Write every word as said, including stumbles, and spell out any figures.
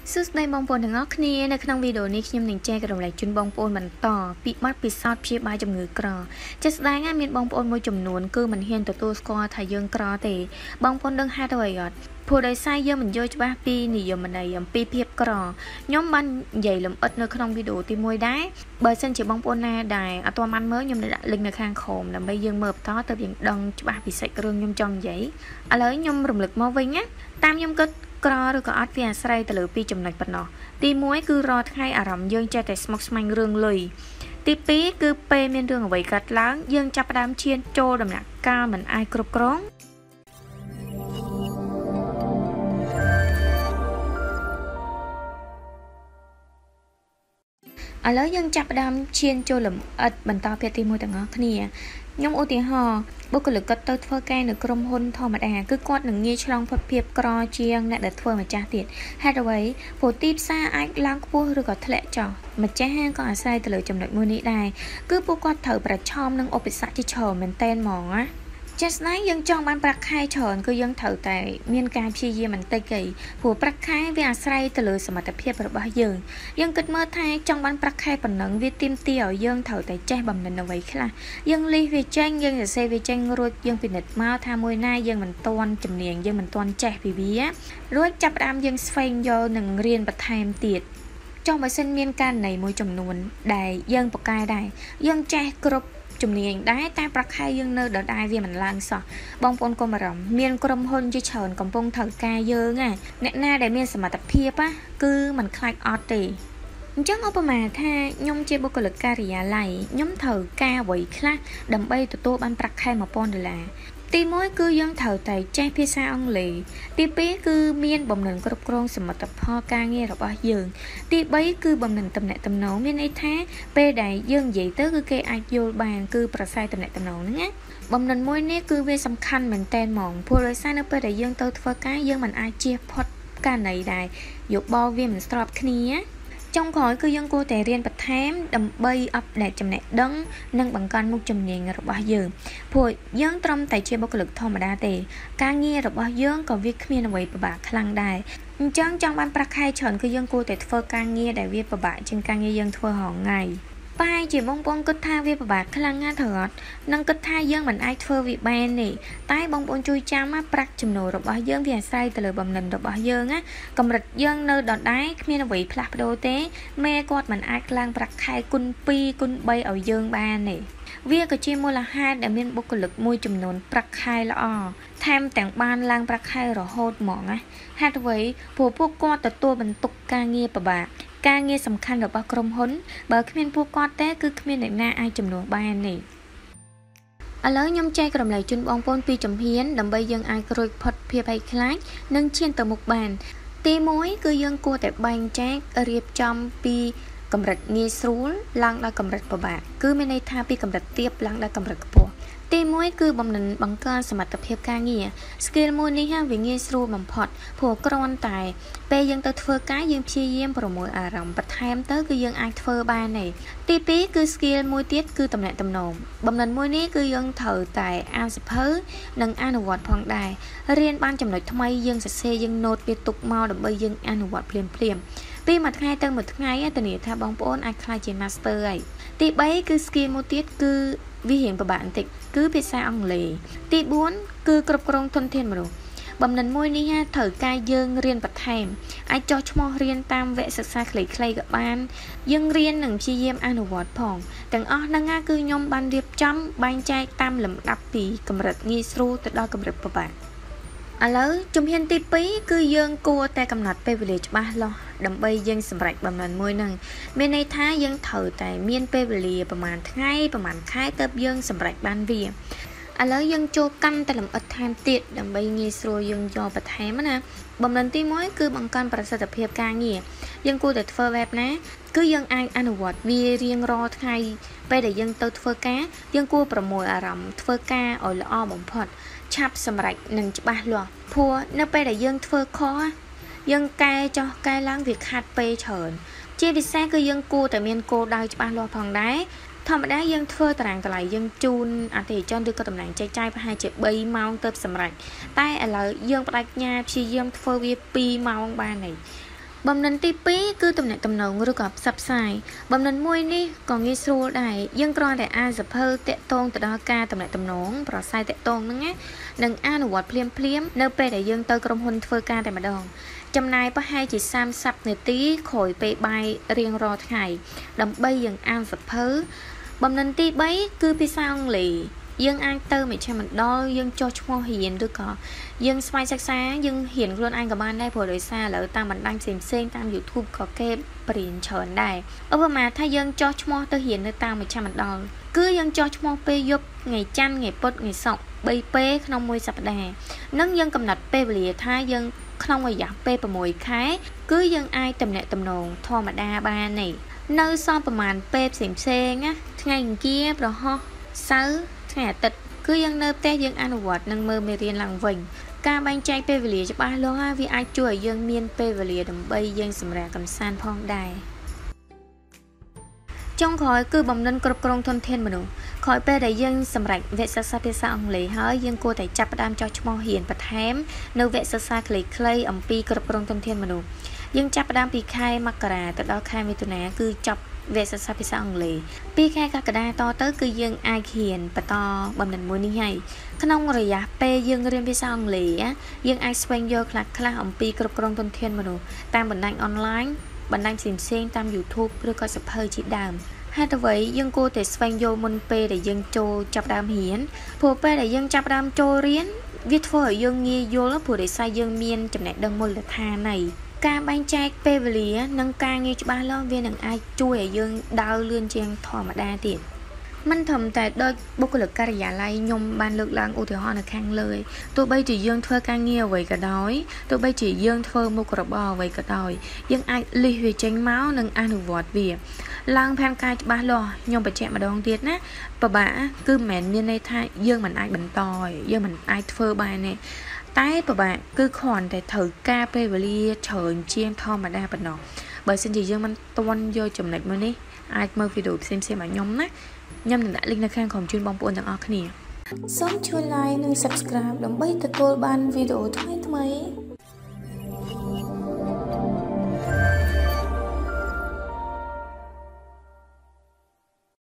សួស្តីបងប្អូនទាំងអស់គ្នានៅក្នុងវីដេអូនេះខ្ញុំនឹងចែករំលែកជូនបងប្អូនបន្តពីបទពិសោធន៍ព្យាបាលជំងឺក្រជាក់ស្ដែងមានបងប្អូនមួយចំនួនគឺមិនហ៊ានទទួលស្គាល់ថាយើងក្រទេបងប្អូនដឹងហេតុអ្វីអត់ព្រោះដោយសារយើងមិនយល់ច្បាស់ពីនិយមន័យអំពីភាពក្រខ្ញុំបាននិយាយលម្អិតនៅក្នុងវីដេអូទីមួយដែរបើសិនជាបងប្អូនណាដែលអត់ទាន់បានមើលខ្ញុំនឹងដាក់ link នៅខាងក្រោមដើម្បីយើងមើលបន្តទៅយើងដឹងច្បាស់ពីសាច់រឿងខ្ញុំចង់និយាយឥឡូវខ្ញុំរំលឹកមកវិញណាតាមខ្ញុំគិតក្រឬក៏អត់វាអាស្រ័យទៅលើពីរចំណុចប៉ុណ្ណោះទីមួយគឺរាល់ថ្ងៃអារម្មណ៍យើងចេះតែស្មុគស្មាញរឿងលុយទីពីរគឺពេលមានរឿងអ្វីកើតឡើងយើងចាប់ផ្ដើមឈានចូលដំណាក់កាលមិនអាចគ្រប់គ្រងឥឡូវយើងចាប់ផ្ដើមឈានចូលលម្អិតបន្តភាគទីមួយទាំងអស់គ្នាខ្ញុំឧទាហរណ៍បុគ្គលិកគាត់ទៅធ្វើការនៅក្រុមហ៊ុនធម្មតាគឺគាត់នឹងងាយឆ្លងផុតភាពក្រជាងអ្នកដែលធ្វើម្ចាស់ទៀតហេតុអ្វីព្រោះទីផ្សារអាចឡើងខ្ពស់ឬក៏ធ្លាក់ចុះម្ចាស់ហាងក៏អាស្រ័យទៅលើចំណុចមួយនេះដែរគឺពួកគាត់ត្រូវប្រឈមនឹងឧបសគ្គជាច្រើនមែនទែនហ្មងណាជាក់ស្ដែងយើងចង់បានប្រាក់ខែច្រើនគឺយើងត្រូវតែមានការព្យាយាមបន្តិចទេព្រោះប្រាក់ខែវាអាស្រ័យទៅលើសមត្ថភាពរបស់យើងយើងគិតមើលថាចង់បានប្រាក់ខែប៉ុណ្ណឹងវាទាមទារឲ្យយើងត្រូវតែចេះបំណិនអ្វីខ្លះយើងលីសវាចេញយើងសរសេរវាចេញរួចយើងពិនិត្យមកថាមួយណាយើងមិនទាន់ជំនាញយើងមិនទាន់ចេះពីវារួចចាប់ផ្ដើមយើងស្វែងយល់និងរៀនបន្ថែមទៀតចង់បើសិនមានករណីមួយចំនួនដែលយើងប្រកែដែរយើងចេះគ្រប់ជំនាញដែរតែប្រាក់ខែយើងនៅដដែលវាមិនឡើងសោះបងប្អូនកុំបារម្ភមានក្រុមហ៊ុនជាច្រើនកំពុងត្រូវការយើងណាអ្នកណាដែលមានសមត្ថភាពណាគឺមិនខ្លាចអត់ទេអញ្ចឹងឧបមាថាខ្ញុំជាបុគ្គលិកការិយាល័យខ្ញុំត្រូវការអ្វីខ្លះដើម្បីទទួលបានប្រាក់ខែone thousandដុល្លារទីមួយគឺយើងត្រូវតែចេះភាសាអង់គ្លេសទីពីរគឺមានបំណិនគ្រប់គ្រងសមិទ្ធផលការងាររបស់យើងទីបីគឺបំណិនតំណែងតំណងមានន័យថាពេលដែលយើងនិយាយទៅគឺគេអាចយល់បានគឺប្រស័យតំណែងតំណងហ្នឹងណាបំណិនមួយនេះគឺវាសំខាន់មែនតើហ្មងព្រោះដោយសារនៅពេលដែលយើងទៅធ្វើការយើងមិនអាចជៀសផុតករណីដែរយោបល់វាមិនស្របគ្នាចុងក្រោយគឺយើងគួរតែរៀនបន្ថែមដើម្បីអប់ដេតចំណេះដឹងនិងបង្កើនមុខជំនាញរបស់យើងព្រោះយើងត្រឹមតែជាបុគ្គលិកធម្មតាទេការងាររបស់យើងក៏វាគ្មានអ្វីពិបាកខ្លាំងដែរអញ្ចឹងចង់បានប្រាក់ខែច្រើនគឺយើងគួរតែធ្វើការងារដែលវាពិបាកជាងការងារយើងធ្វើរាល់ថ្ងៃប៉ែជាបងប្អូនគិតថាវាពិបាកខ្លាំងណាស់ត្រូវអត់នឹងគិតថាយើងមិនអាចធ្វើវាបានទេតែបងប្អូនជួយចាំណាប្រាក់ចំណូលរបស់យើងវាអាស្រ័យទៅលើបំណិនរបស់យើងណាកម្រិតយើងនៅដដែលគ្មានអ្វីផ្លាស់ប្ដូរទេមេគាត់មិនអាចឡើងប្រាក់ខែគុណtwoគុណthreeឲ្យយើងបានទេវាក៏ជាមូលហេតុដែលមានបុគ្គលិកមួយចំនួនប្រាក់ខែល្អថែមទាំងបានឡើងប្រាក់ខែរហូតហ្មងណាហេតុអ្វីព្រោះពួកគាត់ទទួលបន្ទុកការងារពិបាកការងារសំខាន់របស់ក្រុមហ៊ុនបើគ្មានពួកគាត់ទេគឺគ្មានអ្នកណាអាចជំនួសបានទេឥឡូវខ្ញុំចែករំលែកជូនបងប្អូនពីជំហានដើម្បីយើងអាចរួចផុតភាពភ័យខ្លាចនិងឈានទៅមុខបានទីមួយគឺយើងគួរតែបែងចែករៀបចំពីកម្រិតងាយស្រួលឡើងដល់កម្រិតពិបាកគឺមានន័យថាពីកម្រិតទាបឡើងដល់កម្រិតខ្ពស់ទីមួយគឺបំណិនបង្កើនសមត្ថភាពការងារ skill មួយនេះហាវាងាយស្រួលបំផុតព្រោះគ្រាន់តែពេលយើងទៅធ្វើការយើងព្យាយាមប្រមូលអារម្មណ៍បន្ថែមទៅគឺយើងអាចធ្វើបានទេទីពីរគឺ skill មួយទៀតគឺតំណែងតំណងបំណិនមួយនេះគឺយើងត្រូវតែអានសៀវភៅនិងអនុវត្តផងដែររៀនបានចំណុចថ្មីយើងសរសេរយើង note វាទុកមកដើម្បីយើងអនុវត្តភ្លាមភ្លាមពីមួយថ្ងៃទៅមួយថ្ងៃធានាថាបងប្អូនអាចក្លាយជា master ហើយទីបីគឺ skill មួយទៀតគឺវារៀងពិបាកបន្តិចគឺភាសាអង់គ្លេសទីfourគឺគ្រប់គ្រងធនធានមនុស្សបំណិនមួយនេះត្រូវការយើងរៀនបន្ថែមអាចចុះឈ្មោះរៀនតាមវគ្គសិក្សាខ្លីៗក៏បានយើងរៀននិងព្យាយាមអនុវត្តផងទាំងអស់ហ្នឹងគឺខ្ញុំបានរៀបចំបែងចែកតាមលំដាប់ពីកម្រិតងាយស្រួលទៅដល់កម្រិតពិបាកឥឡូវជំហានទីtwoគឺយើងគួរតែកំណត់ពេលវេលាច្បាស់លាស់ដើម្បីយើងសម្រេចបំណិនមួយហ្នឹងមានន័យថាយើងត្រូវតែមានពេលវេលាប្រហែលថ្ងៃប្រហែលខែទើបយើងសម្រេចបានវាឥឡូវយើងចូលកាន់តែលម្អិតថែមទៀតដើម្បីងាយស្រួលយើងយកបន្ថែមណាបំណិនទីoneគឺបង្កើនប្រសិទ្ធភាពការងារយើងគួរតែធ្វើបែបណាគឺយើងអាចអនុវត្តវារៀងរាល់ថ្ងៃពេលដែលយើងទៅធ្វើការយើងគួរប្រមូលអារម្មណ៍ធ្វើការឲ្យល្អបំផុតឆាប់សម្រេចនិងច្បាស់លាស់ព្រោះនៅពេលដែលយើងធ្វើខុសយើងកែចោះកែឡើងវាខាត់ពេលច្រើនជាពិសេសគឺយើងគួរតែមានគោលដៅច្បាស់លាស់ផងដែរធម្មតាយើងធ្វើតារាងតម្លៃយើងជូនអតិថិជនឬក៏តំណែងចែកចាយប្រហែលជាthreeម៉ោងទៅសម្រេចតែឥឡូវយើងបដិញ្ញាព្យាយាមធ្វើវាtwoម៉ោងបានហើយបំណិនទីពីរគឺទំនាក់ទំនងឬក៏ផ្សព្វផ្សាយបំណិនមួយនេះក៏ងាយស្រួលដែរយើងគ្រាន់តែអានសភៅតាក់ទងទៅដល់ការទំនាក់ទំនងប្រស័យតាក់ទងហ្នឹងណានិងអនុវត្តភ្លាមភ្លាមនៅពេលដែលយើងទៅក្រុមហ៊ុនធ្វើការតែម្ដងចំណាយប្រហែលជាសាមសិបនាទីក្រោយពេលបាយរៀងរាល់ថ្ងៃដើម្បីយើងអានសភៅបំណិនទីបីគឺភាសាអង់គ្លេសយើងអាចទៅមជ្ឈមណ្ឌលយើងចុះឈ្មោះរៀនឬក៏យើងស្វ័យសិក្សាយើងរៀនខ្លួនឯងក៏បានដែរព្រោះដោយសារឥឡូវតាមបណ្ដាញផ្សេងៗតាម YouTube ក៏គេបរៀនច្រើនដែរឧបមាថាយើងចុះឈ្មោះទៅរៀននៅតាមមជ្ឈមណ្ឌលគឺយើងចុះឈ្មោះពេលយប់ថ្ងៃច័ន្ទថ្ងៃពុធថ្ងៃសុក្របីពេលក្នុងមួយសប្ដាហ៍និងយើងកំណត់ពេលវេលាថាយើងក្នុងរយៈពេល6ខែគឺយើងអាចទំនាក់ទំនងធម្មតាបាននេះនៅសល់ប្រហែលពេលផ្សេងផ្សេងណាថ្ងៃអង្គារប្រហោះសៅរ៍ថ្ងៃអាទិត្យគឺយើងនៅផ្ទះយើងអនុវត្តនិងមើលមេរៀនឡើងវិញការបែងចែកពេលវេលាច្បាស់លាស់វាអាចជួយឲ្យយើងមានពេលវេលាដើម្បីយើងសម្រាប់កម្សាន្តផងដែរចុងក្រោយគឺបំណិនគ្រប់គ្រងធនធានមនុស្សក្រោយពេលដែលយើងសម្រេចវគ្គសិក្សាភាសាអង់គ្លេសហើយយើងគួរតែចាប់ផ្ដើមចុះឈ្មោះរៀនបន្ថែមនៅវគ្គសិក្សាខ្លីៗអំពីគ្រប់គ្រងធនធានមនុស្សយើងចាប់ផ្ដើមពីខែមករាទៅដល់ខែមិថុនាគឺចប់វគ្គសិក្សាភាសាអង់គ្លេសពីខែកក្កដាតទៅគឺយើងអាចរៀនបន្តបំណិនមួយនេះហើយក្នុងរយៈពេលយើងរៀនភាសាអង់គ្លេសយើងអាចស្វែងយល់ខ្លះខ្លះអំពីគ្រប់គ្រងធនធានមនុស្សតាមបណ្ដាញអនឡាញបណ្ដាញផ្សេងៗតាម YouTube ឬក៏សភៅជាដើមហេតុអ្វីយើងគួរតែស្វែងយល់មុនពេលដែលយើងចូលចាប់ដើមរៀនព្រោះពេលដែលយើងចាប់ដើមចូលរៀនវាធ្វើឲ្យយើងងាយយល់ព្រោះដោយសារយើងមានចំណេះដឹងមូលដ្ឋានហើយការបែងចែកពេលវេលានិងការងារច្បាស់លាស់វានឹងអាចជួយឲ្យយើងដើរលឿនជាងធម្មតាទៀតមិនត្រឹមតែដូចបុគ្គលិកការិយាល័យខ្ញុំបានលើកឡើងឧទាហរណ៍នៅខាងលើទោះបីជាយើងធ្វើការងារអ្វីក៏ដោយទោះបីជាយើងធ្វើមុខរបរអ្វីក៏ដោយយើងអាចលិះវាចេញមកនិងអនុវត្តវាឡើងផែនការច្បាស់លាស់ខ្ញុំបញ្ជាក់ម្ដងទៀតណាពិបាកគឺមិនមែនមានន័យថាយើងមិនអាចបន្តយើងមិនអាចធ្វើបានទេតែពិបាកគឺគ្រាន់តែត្រូវការពេលវេលាច្រើនជាងធម្មតាប៉ុណ្ណោះបើសិនជាយើងមិនទាន់យកចំណុចមួយនេះអាចមើលវីដេអូផ្សេងៗរបស់ខ្ញុំណាខ្ញុំនឹងដាក់ link នៅខាងក្រោមជូនបងប្អូនទាំងអស់គ្នាសូមជួយ like និង subscribe ដើម្បីទទួលបានវីដេអូថ្មីៗ